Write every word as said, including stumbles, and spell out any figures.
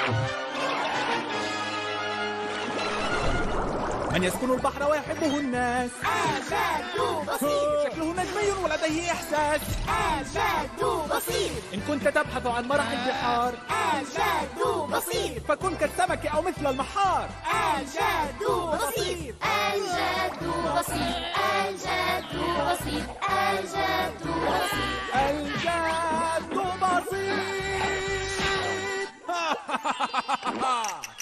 من يسكن البحر ويحبه الناس؟ الجد بسيط. شكله نجمي ولديه إحساس. الجد بسيط. إن كنت تبحث عن مرح البحار، الجد بسيط. فكن كالسمك أو مثل المحار. الجد بسيط. الجد بسيط. الجد بسيط. الجد بسيط. الجد بسيط.